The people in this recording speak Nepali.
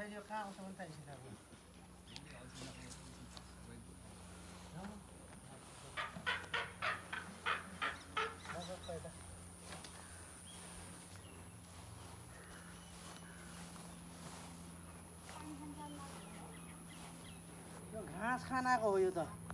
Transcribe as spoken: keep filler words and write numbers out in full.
यो कहाँ आउँछ भने त यसो घाँस खानाको हो यो त